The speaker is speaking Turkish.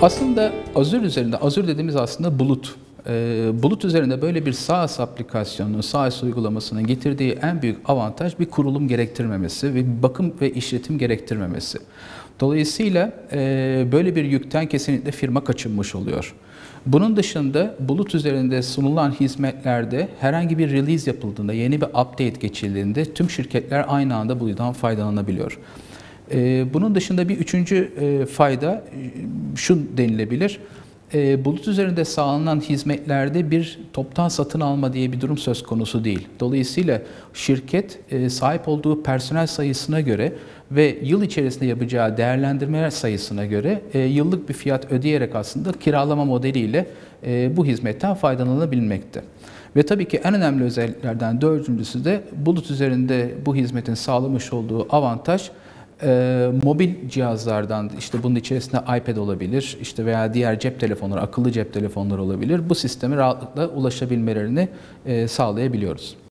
Aslında Azure üzerinde, Azure dediğimiz aslında bulut. Bulut üzerinde böyle bir SaaS aplikasyonunun, SaaS uygulamasının getirdiği en büyük avantaj bir kurulum gerektirmemesi ve bir bakım ve işletim gerektirmemesi. Dolayısıyla böyle bir yükten kesinlikle firma kaçınmış oluyor. Bunun dışında bulut üzerinde sunulan hizmetlerde herhangi bir release yapıldığında, yeni bir update geçildiğinde tüm şirketler aynı anda bundan faydalanabiliyor. Bunun dışında bir üçüncü fayda şu denilebilir. Bulut üzerinde sağlanan hizmetlerde bir toptan satın alma diye bir durum söz konusu değil. Dolayısıyla şirket sahip olduğu personel sayısına göre ve yıl içerisinde yapacağı değerlendirmeler sayısına göre yıllık bir fiyat ödeyerek aslında kiralama modeliyle bu hizmetten faydalanabilmekte. Ve tabii ki en önemli özelliklerden dördüncüsü de bulut üzerinde bu hizmetin sağlamış olduğu avantaj, mobil cihazlardan, işte bunun içerisinde iPad olabilir, işte veya diğer cep telefonları, akıllı cep telefonları olabilir. Bu sisteme rahatlıkla ulaşabilmelerini sağlayabiliyoruz.